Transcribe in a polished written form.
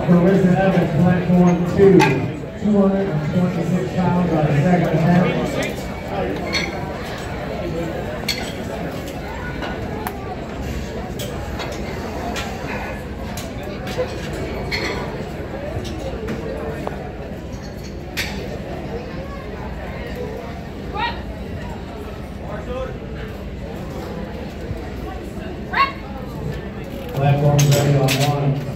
Platform 2, 226 pounds on the second attempt. Platform ready on 1.